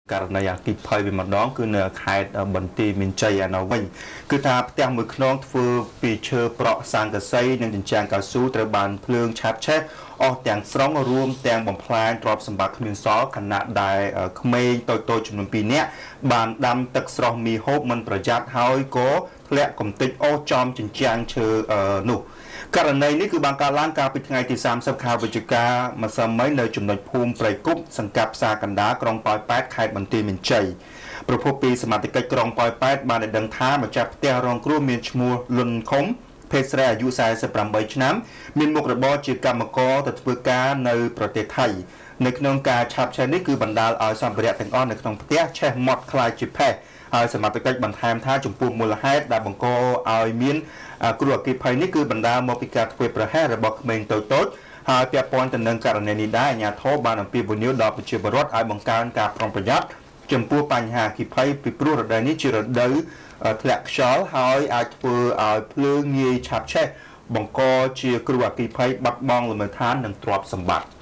ករណីអគិភ័យវាម្ដងគឺនៅខេត្តបន្ទាយមានជ័យឯនោះវិញគឺថាផ្ទះមួយខ្នងធ្វើពីឈើប្រក់ស័ង្កសីនិងជញ្ជាំងកៅស៊ូត្រូវបានភ្លើងឆាបឆេះអស់ទាំងស្រុងរួមទាំងបំផ្លាញទ្រព្យសម្បត្តិគ្មានសល់ខណៈដែលក្មេងតូចៗចំនួន2នាក់បានដាំទឹកស្រស់មីហូបមិនប្រយ័ត្នហើយក៏ធ្លាក់កំទេចអូសចំជញ្ជាំងឈើនោះករណីនេះគឺបានកើតឡើងកាលពីថ្ងៃទី30ខែវិច្ឆិកាម្សិលមិញនៅចំណុចភូមិព្រៃគុកសង្កាត់ផ្សារកណ្ដាលក្រុងប៉ោយប៉ែតខេត្តបន្ទាយមានជ័យប្រពន្ធពីសមាជិកក្រុងប៉ោយប៉ែតបានដឹងថាម្ចាស់ផ្ទះរងគ្រោះមានឈ្មោះលុនខុំភេទស្រីអាយុ48ឆ្នាំមានមុខរបរជាកម្មករទៅធ្វើការនៅប្រទេសថៃនៅក្នុងការឆាបឆេះនេះគឺបណ្ដាលឲ្យសម្ភារៈទាំងអស់នៅក្នុងផ្ទះឆេះម៉ត់คล้ายជាផេះហើយសមាជិកបន្ថែមថាចំពោះមូលហេតុដែលបង្កឲ្យមានគ្រោះអគ្គិភ័យនេះគឺបណ្ដាលមកពីការធ្វើប្រហែសរបស់ក្មេងតូចៗហើយពាក់ព័ន្ធទៅនឹងករណីនេះដែរអាជ្ញាធរបានអំពាវនាវដល់ប្រជាពលរដ្ឋឲ្យបង្កើនការប្រុងប្រយ័ត្នចំពោះបញ្ហាអគ្គិភ័យពីព្រោះរដូវនេះជារដូវធ្លាក់ខ្យល់ហើយអាចធ្វើឲ្យភ្លើងងាយឆាបឆេះបង្កជាគ្រោះអគ្គិភ័យបាត់បង់លំនៅឋាននិងទ្រព្យសម្បត្តិ